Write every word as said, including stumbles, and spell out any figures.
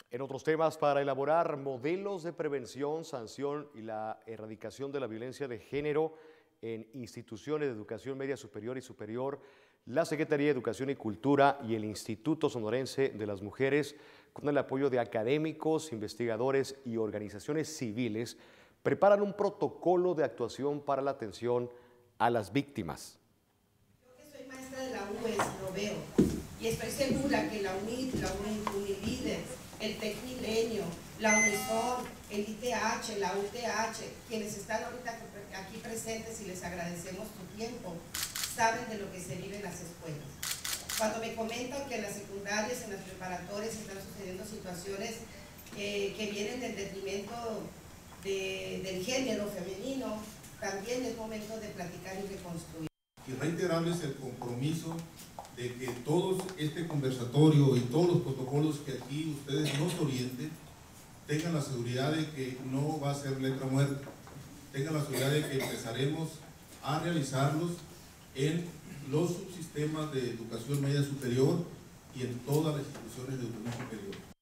En otros temas, para elaborar modelos de prevención, sanción y la erradicación de la violencia de género en instituciones de educación media superior y superior, la Secretaría de Educación y Cultura y el Instituto Sonorense de las Mujeres, con el apoyo de académicos, investigadores y organizaciones civiles, preparan un protocolo de actuación para la atención a las víctimas. Yo que soy maestra de la U E S lo veo y estoy segura que la UNIT, la UNILíder, el TecMilenio, la UNISON, el I T H, la U T H, quienes están ahorita aquí presentes y les agradecemos tu tiempo, saben de lo que se vive en las escuelas. Cuando me comentan que en las secundarias, en las preparatorias están sucediendo situaciones eh, que vienen del detrimento de, del género femenino, también es momento de platicar y reconstruir. Y reiterarles el compromiso de que todo este conversatorio y todos los protocolos que aquí ustedes nos orienten tengan la seguridad de que no va a ser letra muerta, tengan la seguridad de que empezaremos a realizarlos en los subsistemas de educación media superior y en todas las instituciones de educación superior.